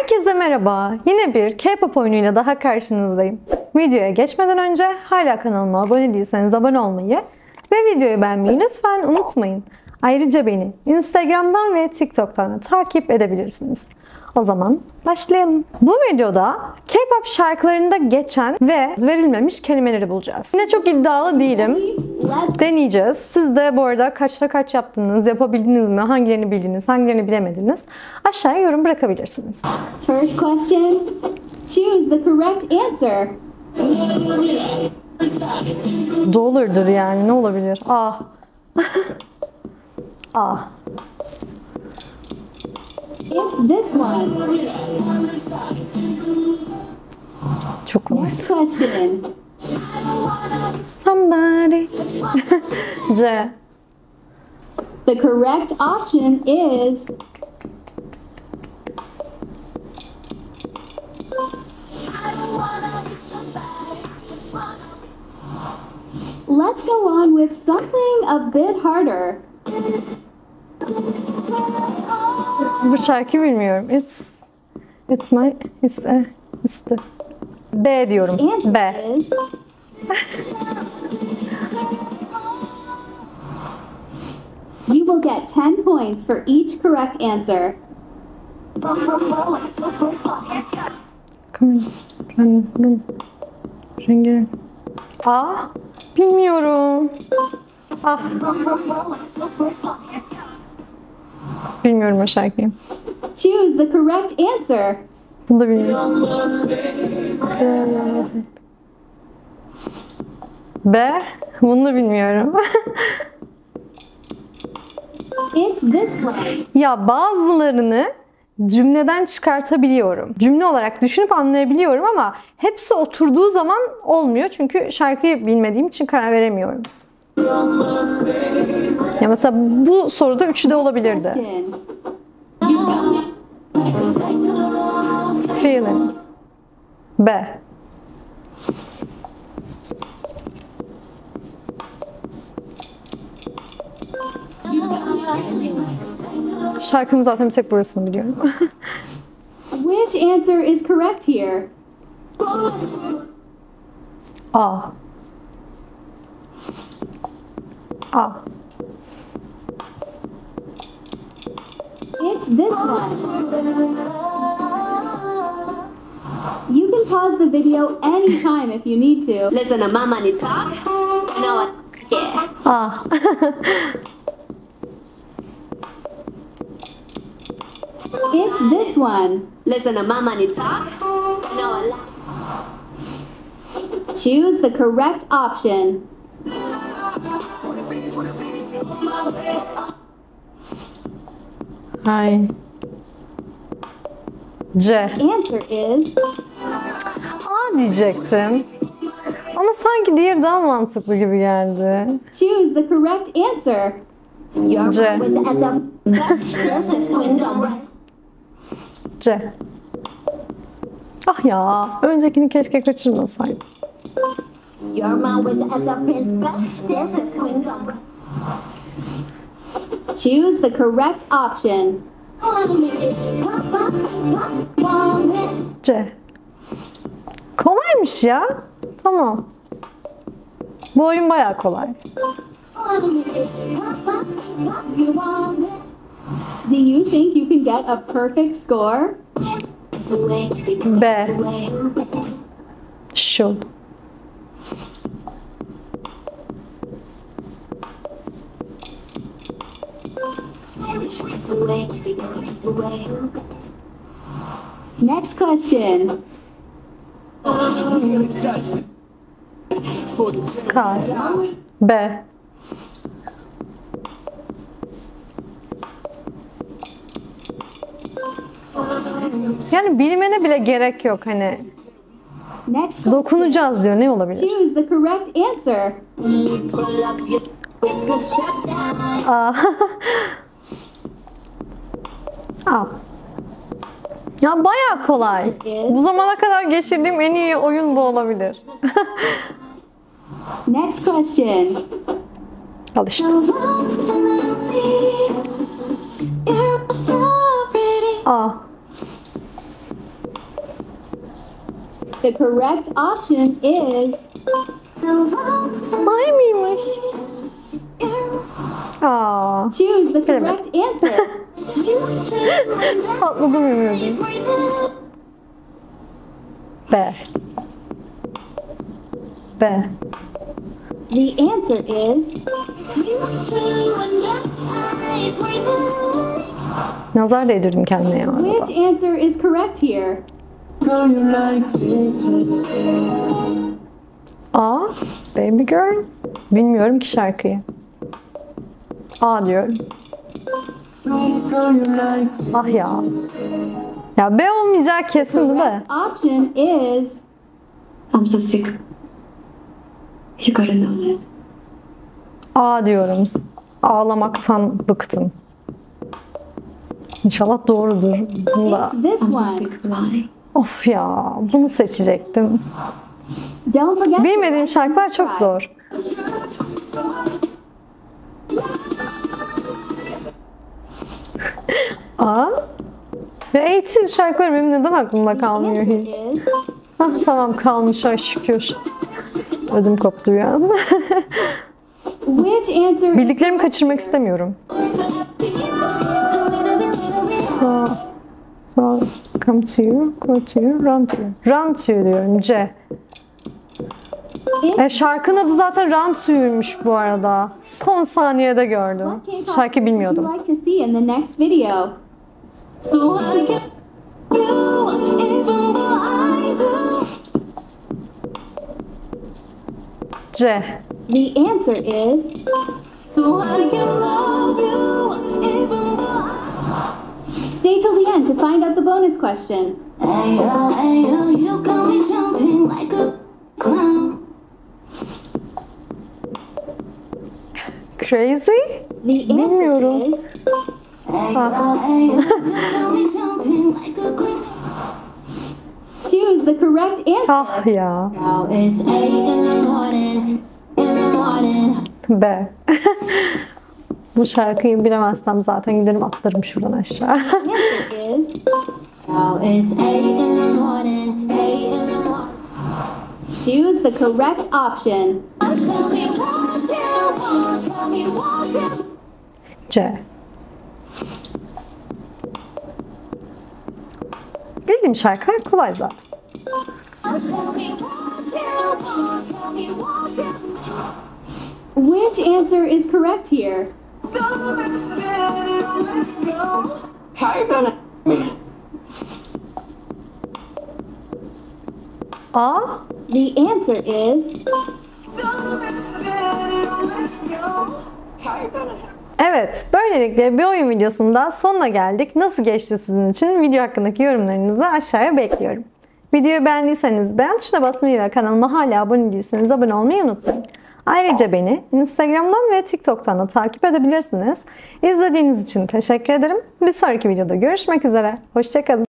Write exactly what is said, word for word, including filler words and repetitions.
Herkese merhaba. Yine bir K-pop oyunuyla daha karşınızdayım. Videoya geçmeden önce hala kanalıma abone değilseniz abone olmayı ve videoyu beğenmeyi lütfen unutmayın. Ayrıca beni Instagram'dan ve TikTok'tan da takip edebilirsiniz. O zaman başlayalım. Bu videoda K-pop şarkılarında geçen ve verilmemiş kelimeleri bulacağız. Yine çok iddialı değilim. Deneyeceğiz. Siz de bu arada kaçta kaç yaptınız, yapabildiniz mi, hangilerini bildiniz, hangilerini bilemediniz? Aşağıya yorum bırakabilirsiniz. First question. Choose the correct answer. Dollar'dır yani, ne olabilir? A. A. It's this one. Çok kolay. Next question. Somebody. C. The correct option is let's go on with something a bit harder. Bu şarkıyı bilmiyorum. It's It's my It's a, It's the B diyorum. Answer B. is you will get ten points for each correct answer. Rengi. A. Bilmiyorum. Ah. Bilmiyorum o şarkıyı. Choose the correct answer. Bunu da bilmiyorum. B. Bunu da bilmiyorum. It's this one. Ya bazılarını cümleden çıkartabiliyorum. Cümle olarak düşünüp anlayabiliyorum ama hepsi oturduğu zaman olmuyor. Çünkü şarkıyı bilmediğim için karar veremiyorum. Ya mesela bu soruda üçü de olabilirdi. Feeling. B. Şarkının zaten bir tek burasını biliyorum. Which answer is correct here? A. A. It's this one. You can pause the video anytime if you need to. Listen to my money talk. You know what? Yeah. A. It's this one. Listen to my money talk. You know what? Choose the correct option. Hay. C. Answer is A diyecektim. Ama sanki diğeri daha mantıklı gibi geldi. choose the correct answer. C. C. Ah ya, öncekini keşke kaçırmasaydım. Your mom was as a prince, but this is Queen Gumbo. Choose the correct option. C. Kolaymış ya. Tamam. Bu oyun bayağı kolay. Do you think you can get a perfect score? B. Should. Next question. Sky. B. Yani bilmene bile gerek yok hani. Next question. Dokunacağız diyor. Ne olabilir? Choose the correct answer. A. A. Ya bayağı kolay. Bu zamana kadar geçirdiğim en iyi oyun bu olabilir. Next question. Al işte. A. The correct option is Ay mıymış? Aa, choose the correct answer. tatlı bilmiyordum. B. B. The answer is Nazar değdirdim kendime ya. which answer is correct here? A. Baby Girl. Bilmiyorum ki şarkıyı. A diyorum. Ah ya. Ya B olmayacak kesin değil mi? Correct option is I'm so sick. You gotta know that. A diyorum. Ağlamaktan bıktım. İnşallah doğrudur. Bunu da... it's this I'm so one. sick of lying. Of ya, bunu seçecektim. Don't forget to Bilmediğim like şarkılar and çok subscribe. zor. A. Ve eğitim şarkıları benim neden aklımda kalmıyor Answer hiç? is Ah, tamam kalmış ay şükür. Ödüm koptu bir an. which answer is Bildiklerimi correct kaçırmak here? istemiyorum. So, so come to you, go to you, run to you. Run to you diyorum. C. E, şarkının adı zaten Run to you'ymuş bu arada. Son saniyede gördüm. What K-pop Şarkı group would bilmiyordum. you like to see in the next video? So I get you, even though I do. C. The answer is So I can love you, even though I. stay till the end to find out the bonus question. Hey yo, hey yo, you got me jumping like a clown. Crazy? The Bilmiyorum. answer is Hey yo, hey yo, you got me jumping like a crazy. choose the correct answer. Ah ya. Now it's eight in the morning, in the morning. B. Bu şarkıyı bilemezsem zaten giderim atlarım şuradan aşağı. The answer is Now it's eight in the morning, eight in the morning. choose the correct option. Tell me what you want, tell me what you. C. Bildiğim şarkılar kolay zaten. Tell me what you want, tell me what you. Which answer is correct here? A. The answer is Evet, böylelikle bir oyun videosunda sonuna geldik. Nasıl geçti sizin için? Video hakkındaki yorumlarınızı aşağıya bekliyorum. Videoyu beğendiyseniz beğen tuşuna basmayı ve kanalıma hala abone değilseniz abone olmayı unutmayın. Ayrıca beni Instagram'dan ve TikTok'tan da takip edebilirsiniz. İzlediğiniz için teşekkür ederim. Bir sonraki videoda görüşmek üzere. Hoşça kalın.